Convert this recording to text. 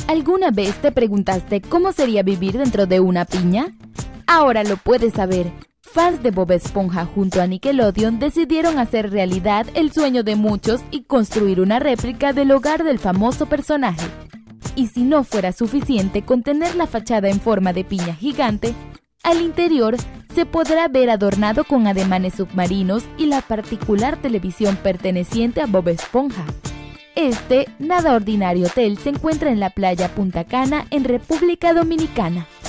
¿Alguna vez te preguntaste cómo sería vivir dentro de una piña? Ahora lo puedes saber. Fans de Bob Esponja junto a Nickelodeon decidieron hacer realidad el sueño de muchos y construir una réplica del hogar del famoso personaje. Y si no fuera suficiente con tener la fachada en forma de piña gigante, al interior se podrá ver adornado con ademanes submarinos y la particular televisión perteneciente a Bob Esponja. Este nada ordinario hotel se encuentra en la playa Punta Cana, en República Dominicana.